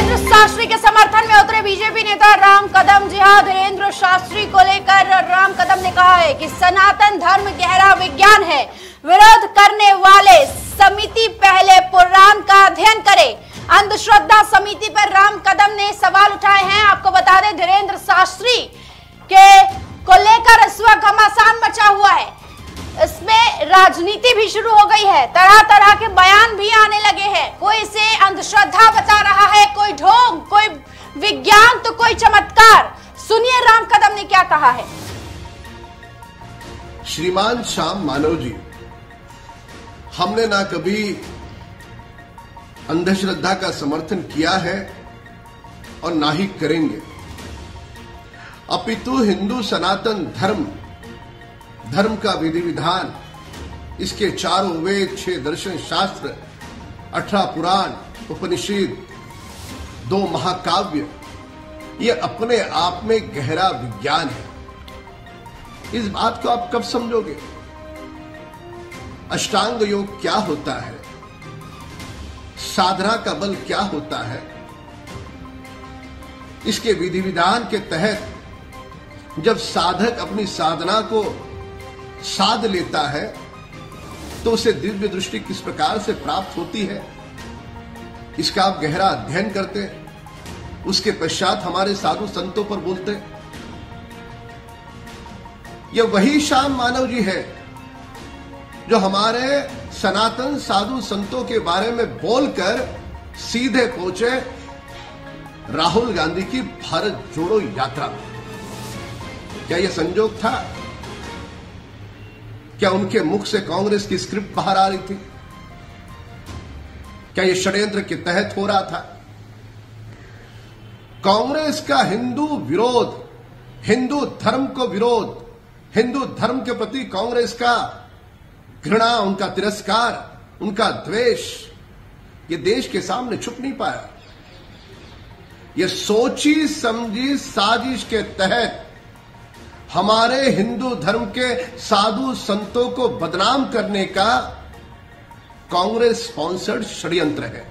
धीरेन्द्र शास्त्री के समर्थन में उतरे बीजेपी नेता राम कदम। जी हां, धीरेन्द्र शास्त्री को लेकर राम कदम ने कहा है कि सनातन धर्म गहरा विज्ञान है, विरोध करने वाले समिति पहले पुराण का अध्ययन करे। अंधश्रद्धा समिति पर राम कदम ने सवाल उठाए हैं। आपको बता दें, धीरेन्द्र शास्त्री को लेकर इस वक्त घमासान मचा हुआ है। इसमें राजनीति भी शुरू हो गई है, तरह तरह के बयान भी आने लगे हैं। कोई इसे अंधश्रद्धा बता रहा है, कोई ढोंग, कोई विज्ञान तो कोई चमत्कार। सुनिए राम कदम ने क्या कहा है। श्रीमान श्याम मानव जी, हमने ना कभी अंधश्रद्धा का समर्थन किया है और ना ही करेंगे, अपितु हिंदू सनातन धर्म का विधि विधान, इसके चारों वेद, 6 दर्शन शास्त्र, 18 पुराण, उपनिषद, 2 महाकाव्य, ये अपने आप में गहरा विज्ञान है। इस बात को आप कब समझोगे? अष्टांग योग क्या होता है, साधना का बल क्या होता है, इसके विधि विधान के तहत जब साधक अपनी साधना को साध लेता है तो उसे दिव्य दृष्टि किस प्रकार से प्राप्त होती है, इसका आप गहरा अध्ययन करते, उसके पश्चात हमारे साधु संतों पर बोलते। यह वही श्याम मानव जी है जो हमारे सनातन साधु संतों के बारे में बोलकर सीधे पहुंचे राहुल गांधी की भारत जोड़ो यात्रा में। क्या यह संजोग था? क्या उनके मुख से कांग्रेस की स्क्रिप्ट बाहर आ रही थी? क्या यह षड्यंत्र के तहत हो रहा था? कांग्रेस का हिंदू विरोध, हिंदू धर्म को विरोध, हिंदू धर्म के प्रति कांग्रेस का घृणा, उनका तिरस्कार, उनका द्वेष, यह देश के सामने छुप नहीं पाया। यह सोची समझी साजिश के तहत हमारे हिंदू धर्म के साधु संतों को बदनाम करने का कांग्रेस स्पॉन्सर्ड षड्यंत्र है।